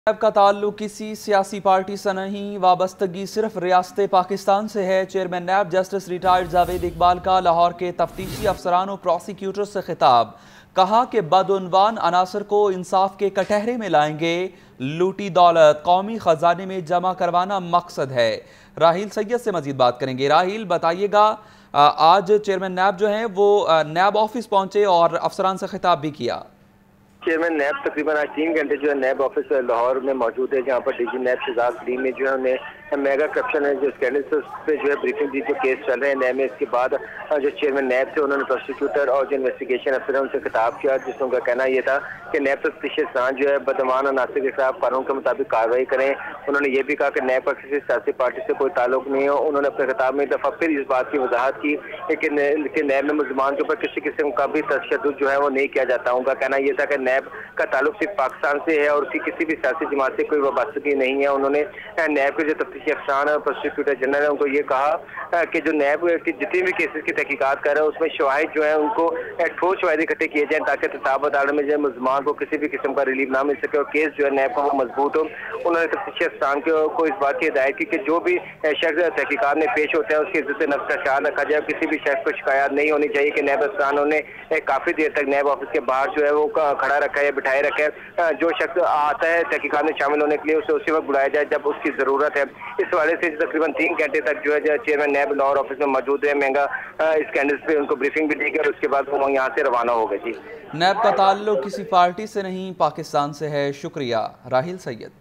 नैब का ताल्लुक किसी सियासी पार्टी से नहीं, वाबस्तगी सिर्फ रियासत पाकिस्तान से है। चेयरमैन नैब जस्टिस रिटायर्ड जावेद इकबाल का लाहौर के तफ्तीशी अफसरान और प्रोसिक्यूटर से खिताब। कहा कि बदउनवान अनासर को इंसाफ के कटहरे में लाएंगे। लूटी दौलत कौमी खजाने में जमा करवाना मकसद है। राहिल सैयद से मजीद बात करेंगे। राहिल, बताइएगा, आज चेयरमैन नैब जो हैं वो नैब ऑफिस पहुंचे और अफसरान से खिताब भी किया। चेयरमैन नैब तकरीबन आज 3 घंटे जो है नैब ऑफिस लाहौर में मौजूद है, जहां पर डीजी नैब शहजाद सलीम ने जो है उन्हें मेगा करप्शन है जो स्कैंडल पे जो है ब्रीफिंग दी, जो केस चल रहे हैं नैब में। इसके बाद जो चेयरमैन नैब थे उन्होंने प्रोसिक्यूटर और जो इन्वेस्टिगेशन अफसर है उनसे खिताब किया, जिसमें उनका कहना यह था कि नैब तफ्तीशी अफसरान जो है बदमान अनासर के खिलाफ कानून के मुताबिक कार्रवाई करें। उन्होंने ये भी कहा कि नैब का किसी सियासी पार्टी से कोई ताल्लुक नहीं हो। उन्होंने अपने खिताब में एक दफा फिर इस बात की वजाहत की कि नैब में मुलजमान के ऊपर किसी किस्म का भी तशद्दुद जो है वो नहीं किया जाता। उनका कहना यह था कि नैब का ताल्लुक सिर्फ पाकिस्तान से है और उसकी किसी भी सियासी जमात से कोई वाबस्तगी नहीं है। उन्होंने नैब के जो तफ्तीशी अफसरान और प्रोसिक्यूटर जनरल है उनको ये कहा कि जो नैब की जितनी भी केसेस की तहकीकात कर रहे हैं उसमें शवाहिद जो है उनको ठोस शवाहिद इकट्ठे किए जाएं, ताकि तसाब अदालत में जो मुलजमान को किसी भी किस्म का रिलीफ ना मिल सके और केस जो है नैब का वो मजबूत हो। उन्होंने तफ्तीशी अफसरान को इस बात की हिदायत की कि जो भी शख्स तहकीकात में पेश होता है उसकी इज्जत नफ्स का ख्याल रखा जाए। किसी भी शख्स को शिकायत नहीं होनी चाहिए कि नैब अफसरानों ने काफी देर तक नैब ऑफिस के बाहर जो है वो खड़ा रखा है, बिठाए रखा है। जो शख्स आता है तहकीकात में शामिल होने के लिए उसे उसी वक्त बुलाया जाए जब उसकी जरूरत है। इस हवाले से तकरीबन 3 घंटे तक जो है चेयरमैन नैब लाहौर ऑफिस में मौजूद है। महंगा स्कैंडल्स पे उनको ब्रीफिंग भी दी गई और उसके बाद वो यहाँ से रवाना हो गए। जी, नैब का ताल्लुक किसी पार्टी से नहीं, पाकिस्तान से है। शुक्रिया राहिल सैयद।